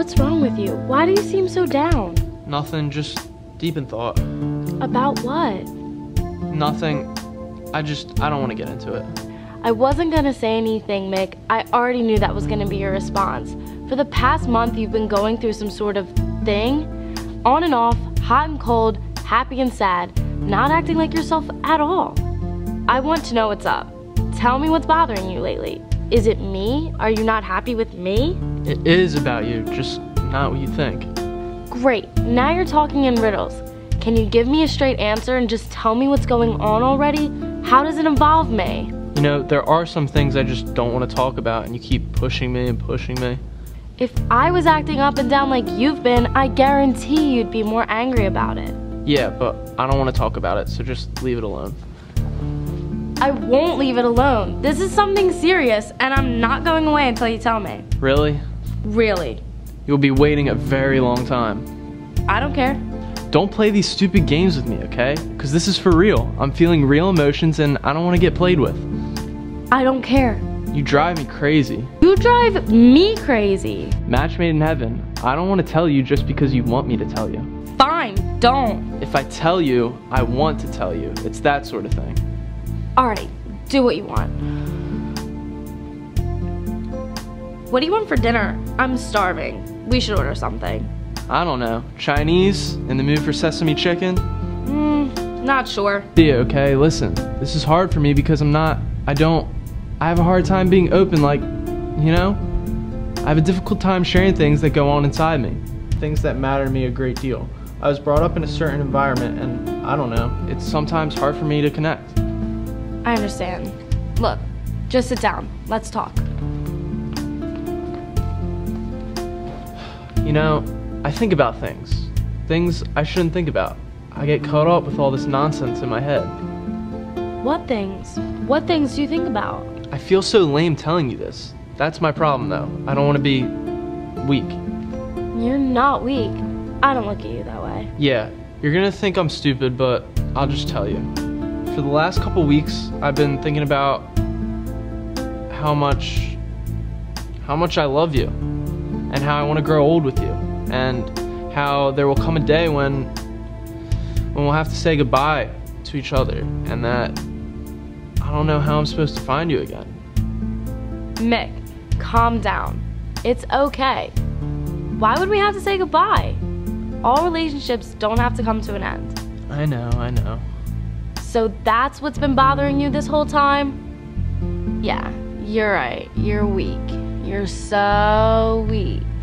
What's wrong with you? Why do you seem so down? Nothing, just deep in thought. About what? Nothing. I don't want to get into it. I wasn't gonna say anything, Mick. I already knew that was gonna be your response. For the past month, you've been going through some sort of thing. On and off, hot and cold, happy and sad, not acting like yourself at all. I want to know what's up. Tell me what's bothering you lately. Is it me? Are you not happy with me? It is about you, just not what you think. Great, now you're talking in riddles. Can you give me a straight answer and just tell me what's going on already? How does it involve me? You know, there are some things I just don't want to talk about, and you keep pushing me and pushing me. If I was acting up and down like you've been, I guarantee you'd be more angry about it. Yeah, but I don't want to talk about it, so just leave it alone. I won't leave it alone. This is something serious, and I'm not going away until you tell me. Really? Really. You'll be waiting a very long time. I don't care. Don't play these stupid games with me, okay? Because this is for real. I'm feeling real emotions, and I don't want to get played with. I don't care. You drive me crazy. You drive me crazy. Match made in heaven. I don't want to tell you just because you want me to tell you. Fine, don't. If I tell you, I want to tell you. It's that sort of thing. Alright, do what you want. What do you want for dinner? I'm starving. We should order something. I don't know. Chinese? In the mood for sesame chicken? Not sure. Yeah, okay, listen. This is hard for me because I have a hard time being open, like, you know? I have a difficult time sharing things that go on inside me. Things that matter to me a great deal. I was brought up in a certain environment and, I don't know, it's sometimes hard for me to connect. I understand. Look, just sit down. Let's talk. You know, I think about things I shouldn't think about. I get caught up with all this nonsense in my head. What things? What things do you think about? I feel so lame telling you this. That's my problem though. I don't want to be weak. You're not weak. I don't look at you that way. Yeah, you're gonna think I'm stupid, but I'll just tell you. For the last couple weeks, I've been thinking about how much I love you, and how I want to grow old with you, and how there will come a day when we'll have to say goodbye to each other, and that I don't know how I'm supposed to find you again. Mick, calm down. It's okay. Why would we have to say goodbye? All relationships don't have to come to an end. I know. So that's what's been bothering you this whole time? Yeah, you're right. You're weak. You're so weak.